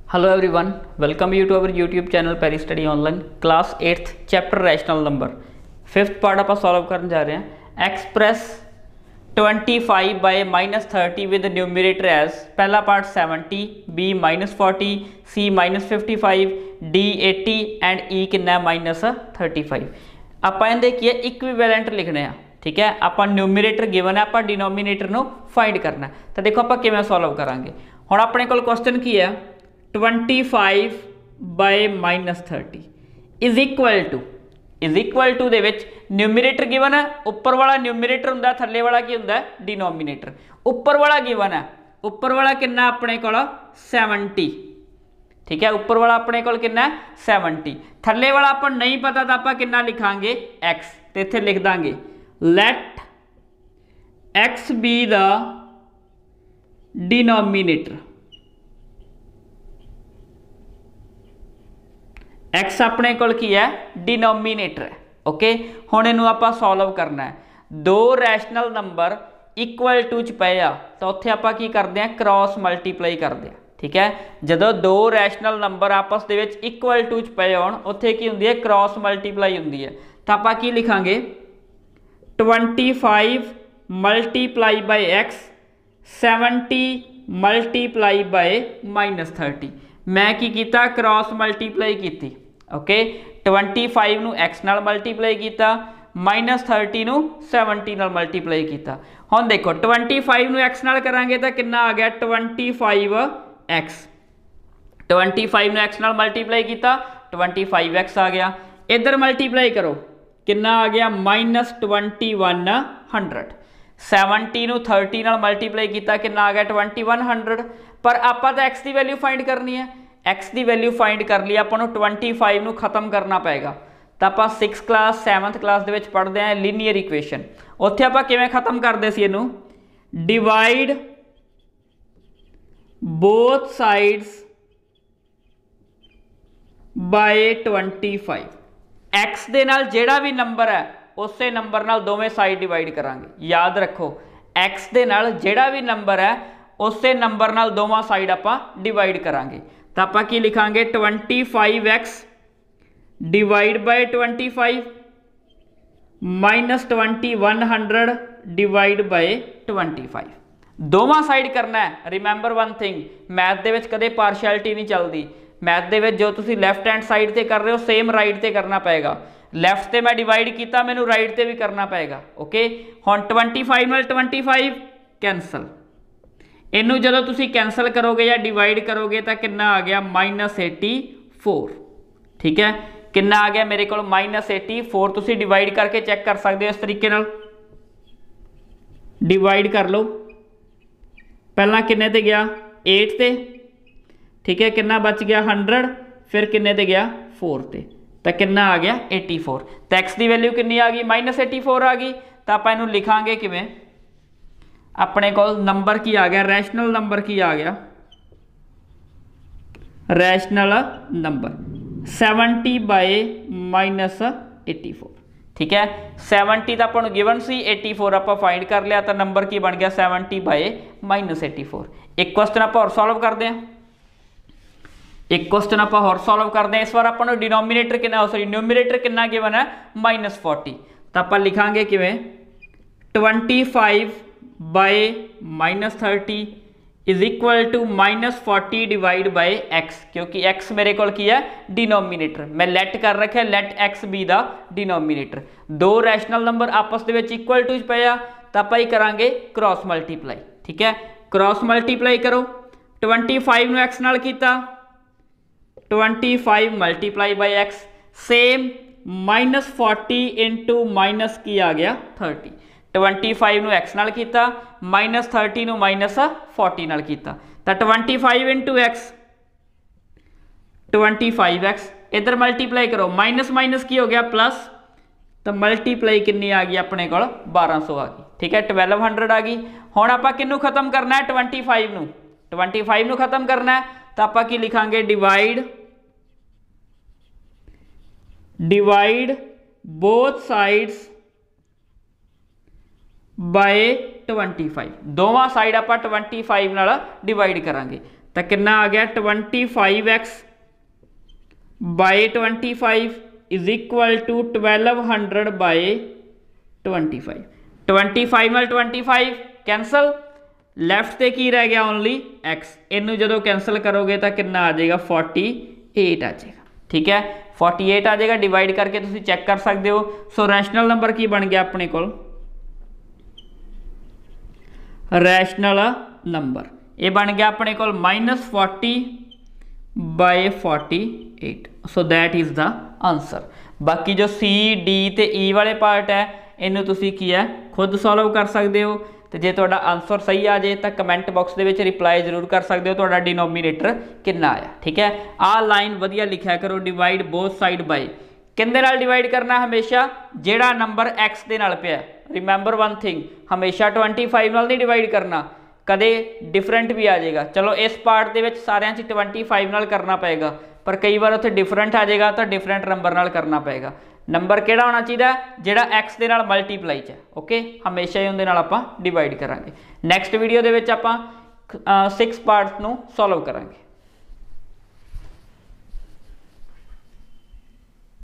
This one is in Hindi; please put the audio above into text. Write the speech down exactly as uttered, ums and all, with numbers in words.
Hello everyone, welcome you to our YouTube channel Parry study online. Class eighth chapter rational number fifth part आप सॉल्व करने जा रहे हैं। Express twenty five by minus thirty with numerator as पहला part seventy, B minus forty, C minus fifty five, D eighty and E कितना माइनस थर्टी फाइव। आप इहदे की इक्विवेलेंट लिखने हैं, ठीक है। आप न्यूमरेटर गिवन है, आप डिनोमीनेटर नू फाइंड करना है। तो देखो आप किवें सॉल्व करांगे। हुण अपने कोल क्वेश्चन की है twenty five by minus thirty is equal to is equal to दे विच न्यूमरेटर गिवन है, उपर वाला न्यूमरेटर हुंदा, थल्ले वाला की हुंदा डिनोमीनेटर। उपर वाला गिवन है, उपर वाला कितना अपने कोल सैवनटी, ठीक है। उपर वाला अपने कोल कितना सैवनटी, थल्ले वाला अपन नहीं पता तो आप कितना लिखांगे एक्स, तो इत्थे लिख दांगे let X be the denominator. X अपने कोल की है डिनोमीनेटर है, ओके। हुण इहनूं आपां सॉल्व करना है। दो रैशनल नंबर इक्वल टू च पे आ तो उत्थे आपां की करदे हैं क्रॉस मल्टीप्लाई करदे हैं, ठीक है। जदों दो रैशनल नंबर आपस दे विच इक्वल टू च पे होण उत्थे की हुंदी है क्रॉस मल्टीप्लाई हुंदी है। तो आपां की लिखांगे twenty five multiply by X, seventy multiply by minus thirty. मैं की कीता क्रॉस मल्टीप्लाई की, ओके। ट्वेंटी फाइव नू एक्स नाल मल्टीप्लाई किया, माइनस थर्टी नू सैवनटी नाल मल्टीप्लाई किया। हुण देखो ट्वेंटी फाइव नू एक्स नाल करांगे तो कितना आ गया twenty five X. Twenty five नू एक्स नाल मल्टीप्लाई किया, ट्वेंटी फाइव एक्स आ गया। इधर मल्टीप्लाई करो कितना आ गया minus twenty one hundred. Seventy नू थर्टी नाल मल्टीप्लाई किया कितना आ गया ट्वेंटी वन हंड्रड। पर आपां तां एक्स की वैल्यू फाइंड करनी है, एक्स की वैल्यू फाइंड कर ली, आपां नूं ट्वेंटी फाइव नूं खत्म करना पेगा। तो आपां सिक्स क्लास सैवंथ क्लास दे विच पढ़दे हैं लीनियर इक्वेशन। उत्थे आपां किवें खत्म करदे सी इहनूं, divide both sides by twenty five. X दे नाल जेड़ा भी नंबर है उस नंबर नाल दोवें साइड डिवाइड करांगे। याद रखो एक्स दे नाल जेड़ा भी नंबर है उस नंबर नाल दोवां साइड आपां डिवाइड करांगे। तो आपां की लिखांगे twenty five X divide by twenty five minus twenty one hundred divide by twenty five. दोवां साइड करना है। रिमैंबर वन थिंग, मैथ दे विच कदे पार्शियलिटी नहीं चलती। मैथ दे विच जो तुसीं लैफ्ट हैंड साइड ते कर रहे हो सेम राइट ते करना पेगा। लैफ्ट से मैं डिवाइड किया, मैनू राइट से भी करना पेगा, ओके। हुण ट्वेंटी फाइव नाल ट्वेंटी फाइव कैंसल, इनू जो तुसी कैंसल करोगे या डिवाइड करोगे तो कितना आ गया माइनस एटी फोर, ठीक है। कितना आ गया मेरे को माइनस एटी फोर। तुसी डिवाइड करके चेक कर सकते हो इस तरीके नाल, डिवाइड कर लो। पहला किन्ने ते गया एट ते, ठीक है। कितना बच गया हंड्रड, फिर किन्ने ते गया फोर ते, तो कितना आ गया एटी फोर। तो एक्स की वैल्यू कितनी आ गई माइनस एटी फोर आ गई। तो आप इनू लिखांगे किवें, अपने को नंबर की आ गया रैशनल नंबर की आ गया rational number seventy by minus eighty four, ठीक है। सैवनटी तो अपन गिवन सी, एटी फोर आप फाइंड कर लिया, तो नंबर की बन गया seventy by minus eighty four. एक क्वेश्चन आप और सॉल्व करते हैं, एक क्वेश्चन आप और सॉल्व करते हैं। इस बार अपन डिनोमीनेटर कितना सॉरी न्यूमरेटर कितना गिवन है माइनस फोर्टी। तो आप लिखांगे किवें twenty five by minus thirty is equal to minus forty divide by X, क्योंकि एक्स मेरे को की है डिनोमीनेटर। मैं लेट कर रखा let X be the denominator. दो रैशनल नंबर आपस दे विच इक्वल टू पे आ तो आप ही करांगे क्रॉस मल्टीप्लाई, ठीक है। क्रॉस मल्टीप्लाई करो, ट्वेंटी फाइव नू एक्स नाल कीता, twenty five multiply by x, same minus forty into minus की आ गया थर्टी। ट्वेंटी फाइव नू एक्स नाल कीता, माइनस थर्टी नू माइनस फोर्टी नाल कीता, तो twenty five into x twenty five x. इधर मल्टीप्लाई करो, माइनस माइनस की हो गया प्लस, तो मल्टीप्लाई कितनी आ गई अपने को बारह सौ आ गई, ठीक है। ट्वेल्व हंड्रड आ गई। हुण आपां किनू खत्म करना है ट्वेंटी फाइव नू, ट्वेंटी फाइव नू खत्म करना है। तो आपां की लिखांगे divide divide both sides by twenty five दोवां साइड आप ट्वेंटी फाइव नाल डिवाइड करांगे तो कितना आ गया twenty five x by twenty five is equal to twelve hundred by twenty five twenty five नाल ट्वेंटी फाइव कैंसल लैफ्ट से की रह गया ओनली एक्स इनू जो कैंसल करोगे तो कितना आ जाएगा फोर्टी एट आ जाएगा ठीक है फोर्टी एट आ जाएगा डिवाइड करके तुम चेक कर सकते हो। सो रैशनल नंबर की बन गया अपने को रैशनल नंबर ये बन गया अपने को minus forty by forty eight so that is the answer. बाकी जो सी डी ते ई वाले पार्ट है इनू तुसी की है खुद सॉल्व कर सकते हो तो जे तुहाडा आंसर सही आ जाए तो कमेंट बॉक्स के विच रिप्लाई जरूर कर सकते हो तुहाडा डिनोमीनेटर कितना आया ठीक है। आ लाइन वधिया लिखा करो डिवाइड बोथ साइड बाय किंदे नाल डिवाइड करना हमेशा जेड़ा नंबर एक्स दे नाल पिया रिमैंबर वन थिंग हमेशा ट्वेंटी फाइव नाल नहीं डिवाइड करना कदे डिफरेंट भी आ जाएगा। चलो इस पार्ट दे विच सारियां च ट्वेंटी फाइव नाल करना पएगा पर कई बार उत्थे डिफरेंट आ जाएगा तो डिफरेंट नंबर नाल करना पएगा। नंबर किहड़ा होना चाहिए जिहड़ा एक्स दे नाल मल्टीप्लाई च ओके हमेशा ही उहदे नाल आपां डिवाइड करांगे। नैक्सट वीडियो दे विच आपां सिक्स पार्ट्स नूं सॉल्व करांगे।